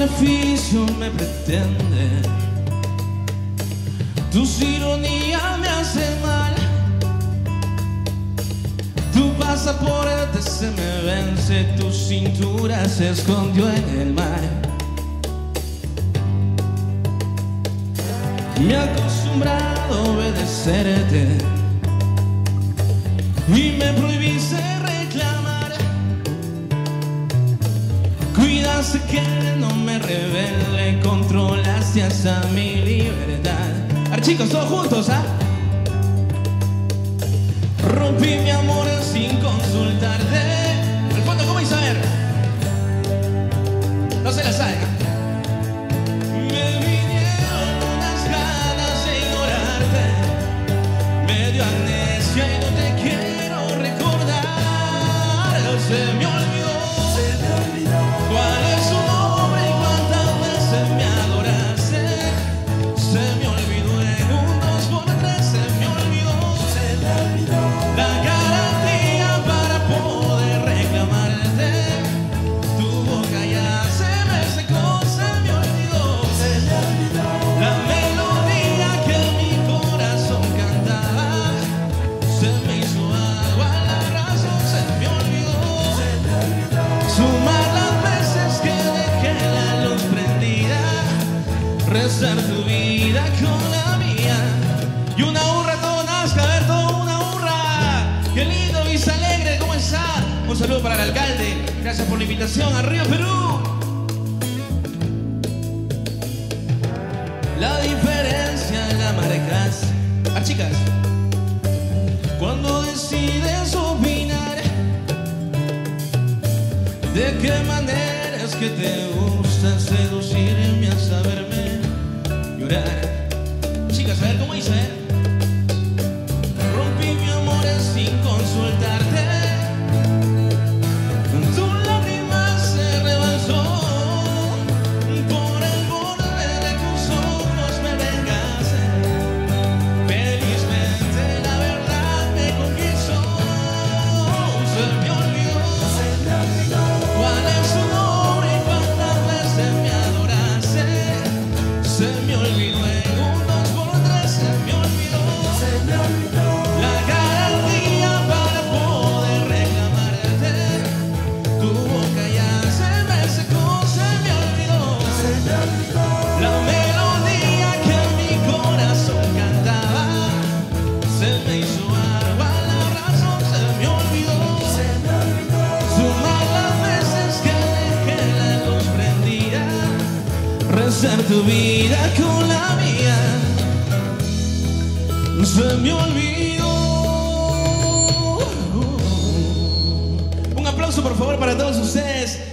beneficio me pretende. Tu ironía me hace mal. Tu pasaporte se me vence, tu cintura se escondió en el mar. Me he acostumbrado a obedecerte y me prohibiste reclamar. Cuidaste que no me rebele, controlaste hasta mi libertad. Ahora chicos, todos juntos, ¿ah? Rompí mi amor sin consultarte. Al fondo, ¿cómo hizo? A ver. No se la sabe. Me vinieron unas ganas de ignorarte. Me dio amnesia y no te quiero recordar. Se me olvidó. ¿Cuál es su nombre y cuántas veces me adoraste? Se me olvidó en un 2x3, se me olvidó. La garantía para poder reclamarte. Tu boca ya se me secó, se me olvidó. La melodía que mi corazón cantaba se me hizo agua, la razón se me olvidó. Sumar las veces que dejé la luz prendida, rezar tu vida con la mía. Y una hurra, todo Nazca, a ver, todo una hurra. Qué lindo, Vista Alegre, ¿cómo está? Un saludo para el alcalde, gracias por la invitación. ¡Arriba Perú! La diferencia la marcas. Ah, chicas, cuando decides opinar, ¿de qué manera es que te gusta seducirme a saberme llorar? Chicas, a ver cómo hice, ¿eh? Rompí mi amor sin consultarte. Tu lágrima se rebalsó. Por el borde de tus ojos me vengaste. Felizmente la verdad me conquistó. Se me olvidó. ¿Cuál es su nombre y cuántas veces me adoraste? Se me olvidó en un 2x3, se me olvidó. La garantía para poder reclamarte. Tu boca ya se me secó, se me olvidó. La melodía que mi corazón cantaba se me hizo agua, la razón se me olvidó. Sumar las veces que dejé la luz prendida, rezar tu vida con la mía, se me olvidó. Un aplauso por favor para todos ustedes.